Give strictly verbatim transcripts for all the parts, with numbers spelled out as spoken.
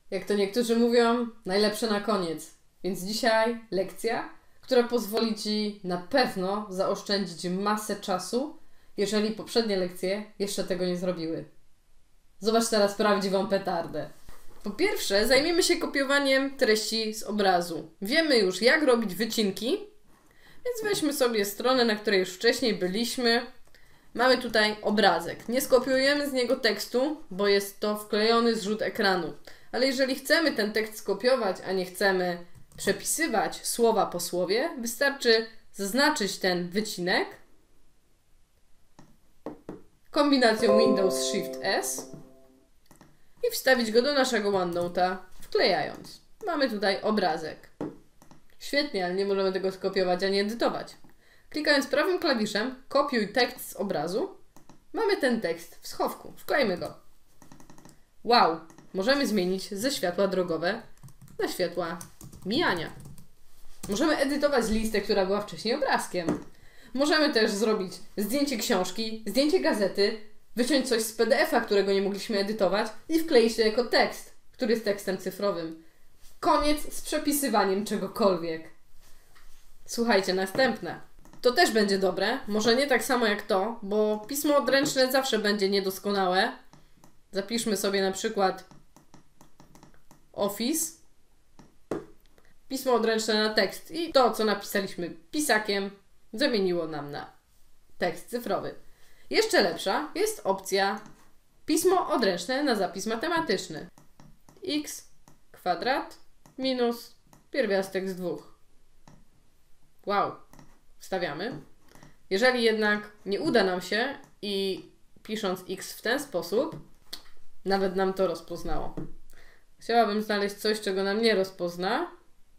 Jak to niektórzy mówią, najlepsze na koniec. Więc dzisiaj lekcja, która pozwoli Ci na pewno zaoszczędzić masę czasu, jeżeli poprzednie lekcje jeszcze tego nie zrobiły. Zobacz teraz prawdziwą petardę. Po pierwsze, zajmiemy się kopiowaniem treści z obrazu. Wiemy już, jak robić wycinki, więc weźmy sobie stronę, na której już wcześniej byliśmy. Mamy tutaj obrazek. Nie skopiujemy z niego tekstu, bo jest to wklejony zrzut ekranu. Ale jeżeli chcemy ten tekst skopiować, a nie chcemy przepisywać słowa po słowie, wystarczy zaznaczyć ten wycinek kombinacją Windows Shift S i wstawić go do naszego OneNote'a, wklejając. Mamy tutaj obrazek. Świetnie, ale nie możemy tego skopiować ani edytować. Klikając prawym klawiszem kopiuj tekst z obrazu, mamy ten tekst w schowku. Wklejmy go. Wow! Możemy zmienić ze światła drogowe na światła mijania. Możemy edytować listę, która była wcześniej obrazkiem. Możemy też zrobić zdjęcie książki, zdjęcie gazety, wyciąć coś z P D F-a, którego nie mogliśmy edytować i wkleić to jako tekst, który jest tekstem cyfrowym. Koniec z przepisywaniem czegokolwiek. Słuchajcie, następne. To też będzie dobre, może nie tak samo jak to, bo pismo odręczne zawsze będzie niedoskonałe. Zapiszmy sobie na przykład Office. Pismo odręczne na tekst i to, co napisaliśmy pisakiem, zamieniło nam na tekst cyfrowy. Jeszcze lepsza jest opcja pismo odręczne na zapis matematyczny. X kwadrat minus pierwiastek z dwóch. Wow. Wstawiamy. Jeżeli jednak nie uda nam się i pisząc x w ten sposób, nawet nam to rozpoznało. Chciałabym znaleźć coś, czego nam nie rozpozna.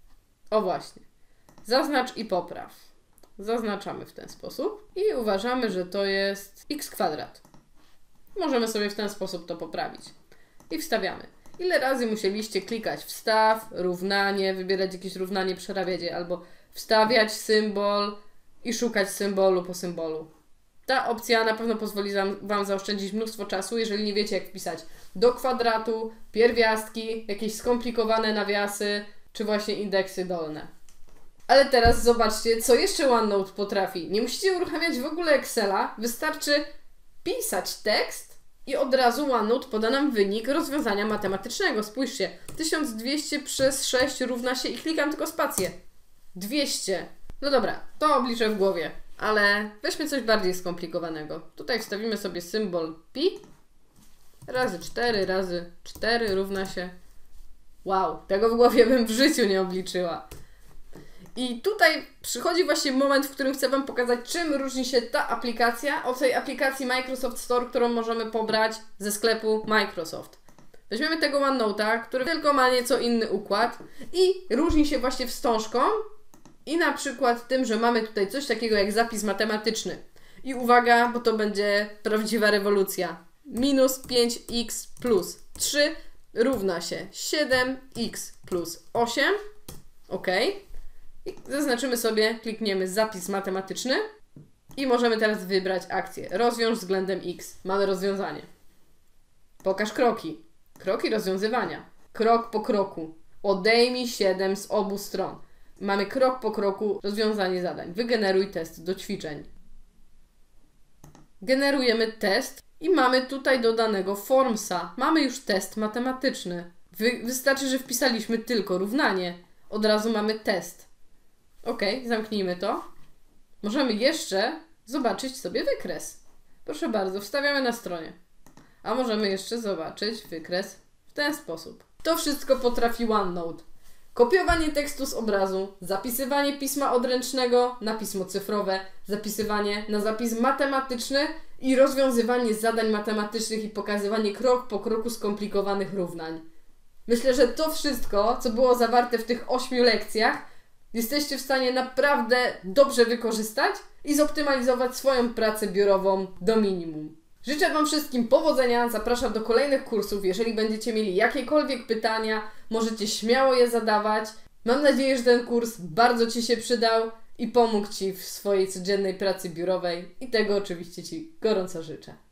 O właśnie. Zaznacz i popraw. Zaznaczamy w ten sposób i uważamy, że to jest x kwadrat. Możemy sobie w ten sposób to poprawić. I wstawiamy. Ile razy musieliście klikać wstaw, równanie, wybierać jakieś równanie, przerabiać je, albo wstawiać symbol i szukać symbolu po symbolu. Ta opcja na pewno pozwoli Wam zaoszczędzić mnóstwo czasu, jeżeli nie wiecie, jak wpisać do kwadratu, pierwiastki, jakieś skomplikowane nawiasy, czy właśnie indeksy dolne. Ale teraz zobaczcie, co jeszcze OneNote potrafi. Nie musicie uruchamiać w ogóle Excela, wystarczy pisać tekst i od razu OneNote poda nam wynik rozwiązania matematycznego. Spójrzcie, tysiąc dwieście przez sześć równa się i klikam tylko spację. dwieście. No dobra, to obliczę w głowie, ale weźmy coś bardziej skomplikowanego. Tutaj wstawimy sobie symbol pi razy cztery razy cztery równa się... Wow, tego w głowie bym w życiu nie obliczyła. I tutaj przychodzi właśnie moment, w którym chcę Wam pokazać, czym różni się ta aplikacja od tej aplikacji Microsoft Store, którą możemy pobrać ze sklepu Microsoft. Weźmiemy tego OneNote'a, który tylko ma nieco inny układ i różni się właśnie wstążką i na przykład tym, że mamy tutaj coś takiego jak zapis matematyczny. I uwaga, bo to będzie prawdziwa rewolucja. Minus pięć x plus trzy równa się siedem x plus osiem. OK. I zaznaczymy sobie, klikniemy zapis matematyczny i możemy teraz wybrać akcję. Rozwiąż względem x. Mamy rozwiązanie. Pokaż kroki. Kroki rozwiązywania. Krok po kroku. Odejmij siedem z obu stron. Mamy krok po kroku rozwiązanie zadań. Wygeneruj test do ćwiczeń. Generujemy test i mamy tutaj dodanego formsa. Mamy już test matematyczny. Wy wystarczy, że wpisaliśmy tylko równanie. Od razu mamy test. OK, zamknijmy to. Możemy jeszcze zobaczyć sobie wykres. Proszę bardzo, wstawiamy na stronie. A możemy jeszcze zobaczyć wykres w ten sposób. To wszystko potrafi OneNote. Kopiowanie tekstu z obrazu, zapisywanie pisma odręcznego na pismo cyfrowe, zapisywanie na zapis matematyczny i rozwiązywanie zadań matematycznych i pokazywanie krok po kroku skomplikowanych równań. Myślę, że to wszystko, co było zawarte w tych ośmiu lekcjach, jesteście w stanie naprawdę dobrze wykorzystać i zoptymalizować swoją pracę biurową do minimum. Życzę Wam wszystkim powodzenia, zapraszam do kolejnych kursów. Jeżeli będziecie mieli jakiekolwiek pytania, możecie śmiało je zadawać. Mam nadzieję, że ten kurs bardzo Ci się przydał i pomógł Ci w swojej codziennej pracy biurowej i tego oczywiście Ci gorąco życzę.